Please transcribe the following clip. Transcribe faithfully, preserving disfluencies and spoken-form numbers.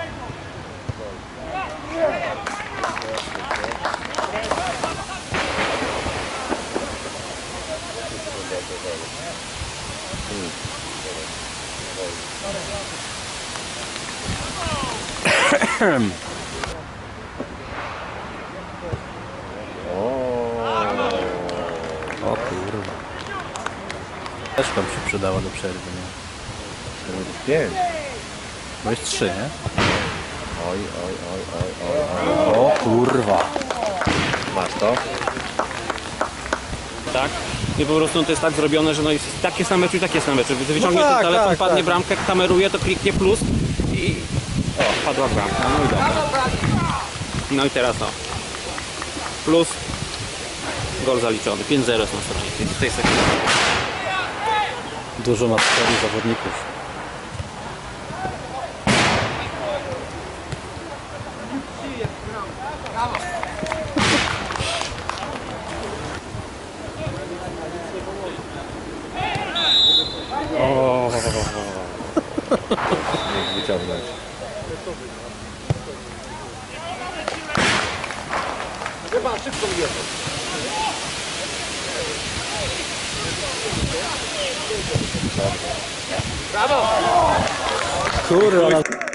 O kurwa. Też tam się przydała do przerwy, nie? Pięć. Bo jest trzy, nie? Oj, oj, oj, oj, oj, oj. O kurwa. Masz to? Tak? I po prostu to jest tak zrobione, że no jest takie same meczu i takie same meczu. Gdy wyciągnie No tak, ten telefon, tak, padnie tak. bramkę, kameruje, to kliknie plus i... O, padła bramka, no i dobra. No i teraz no. Plus. Gol zaliczony. pięć zero są statystyki w tej sekundzie. Dużo ma czterech zawodników. O. Niech wyciągnąć. Chyba szybko mnie. Kurwa.